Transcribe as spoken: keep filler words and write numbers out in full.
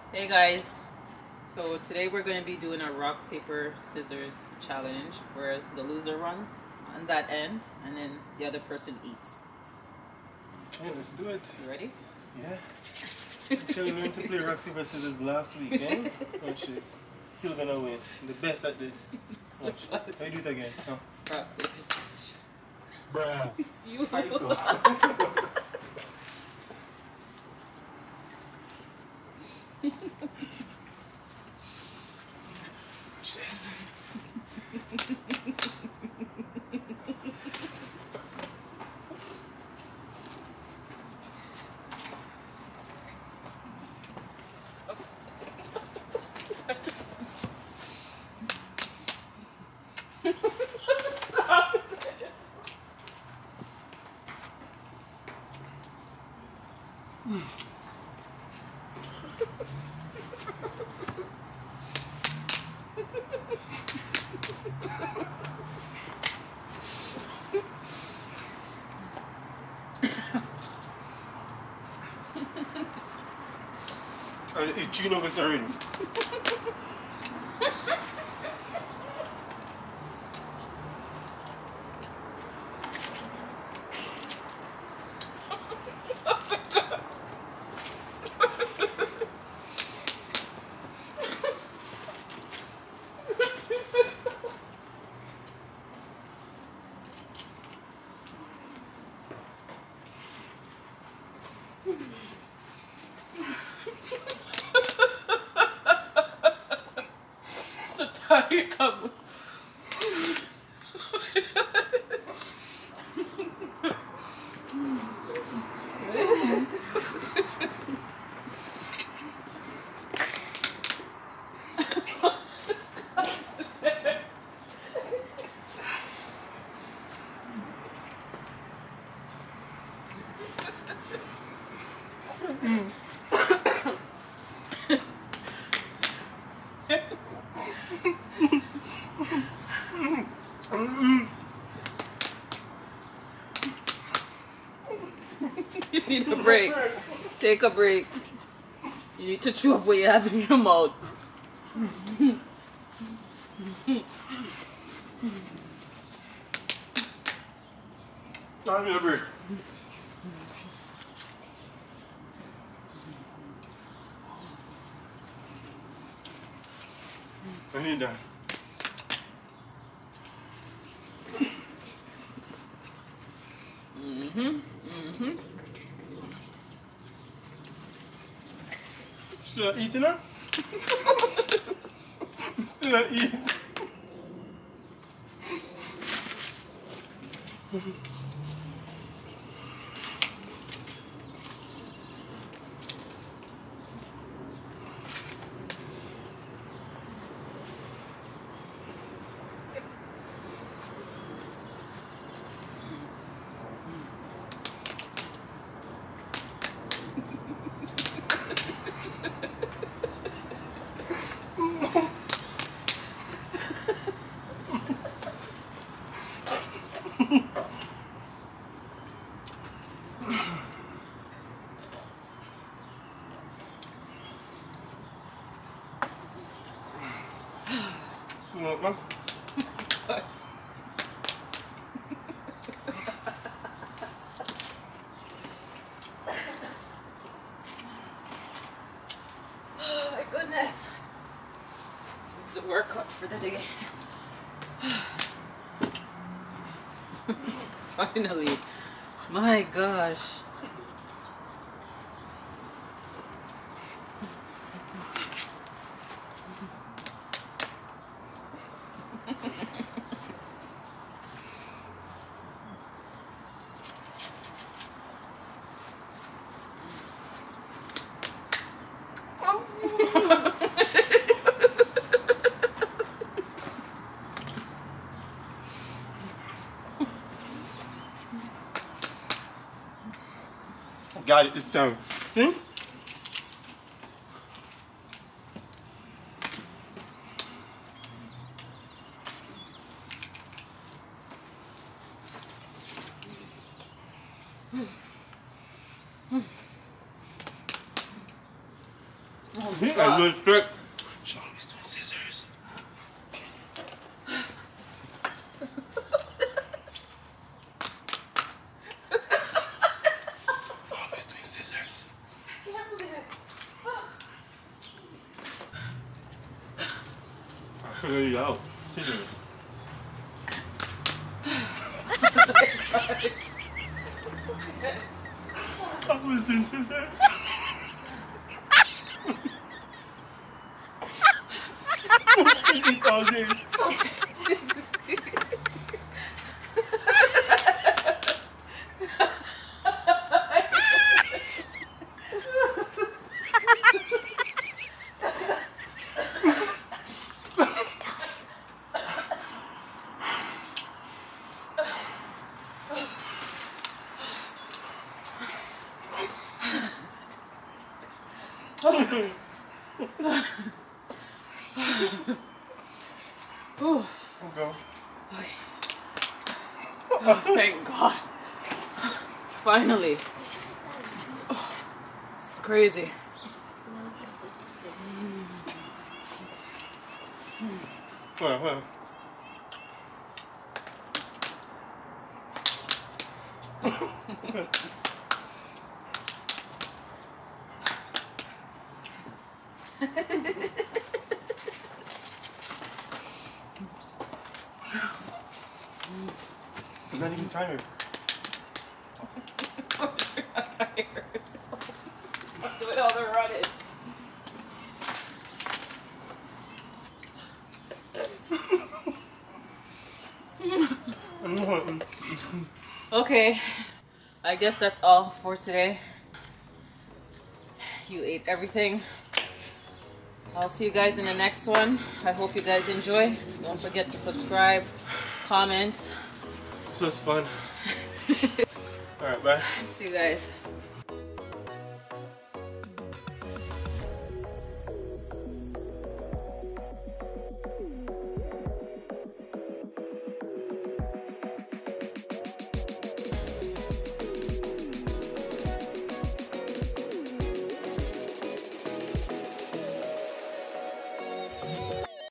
Hey guys, so today we're going to be doing a rock, paper, scissors challenge where the loser runs on that end and then the other person eats. Okay, let's do it. You ready? Yeah. Actually learned to play rock, paper, scissors last weekend. Watch this. Still gonna win. The best at this. Watch. Let me do it again. Oh. Rock, paper, scissors. Bruh. It's you. I go. Watch this. And it's you know what's already. So tired, come. You need a break. Take a break. You need to chew up what you have in your mouth. Time me a break. I need that. Mm-hmm. Mm-hmm. Still eating her? Still eat. Look, man. Oh my goodness. This is the workout for the day. Finally. My gosh. Got it this time. See? Oh, I God. know it's correct. Charlie's doing scissors. Charlie's doing scissors. I figure you out. Scissors. Charlie's doing scissors. It's all day. Ooh. Go. Okay. Oh, thank God. Finally. Oh, it's crazy. Well, well. I'm not even tired. I'm not tired. I'm doing all the running. Okay, I guess that's all for today. You ate everything. I'll see you guys in the next one. I hope you guys enjoy. Don't forget to subscribe, comment. This was fun. Alright, bye. See you guys.